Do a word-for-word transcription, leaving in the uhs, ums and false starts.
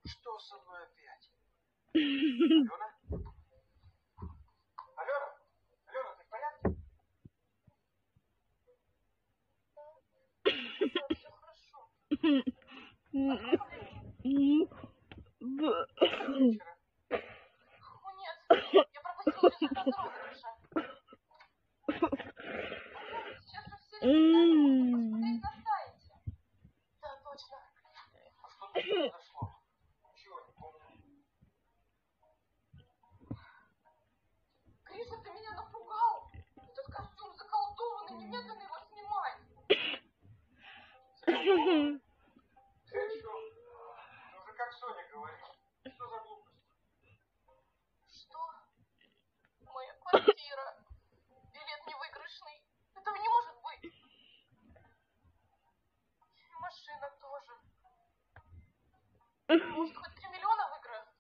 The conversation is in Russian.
Что со мной опять? Алена? Алена? Алена, ты в порядке? Все хорошо. Вечера. О, нет. Я пропустила результаты розыгрыша. Сейчас же все результаты могут посмотреть на сайте. Да, точно. А что тут произошло? Ничего не помню. Гриша, ты меня напугал. Этот костюм заколдованный, немедленно его снимай. Заколдованный? Ты о чем? Ты уже как Соня говоришь. Что за глупость? Что? Моя квартира. Билет невыигрышный. Этого не может быть. И машина тоже. Может, хоть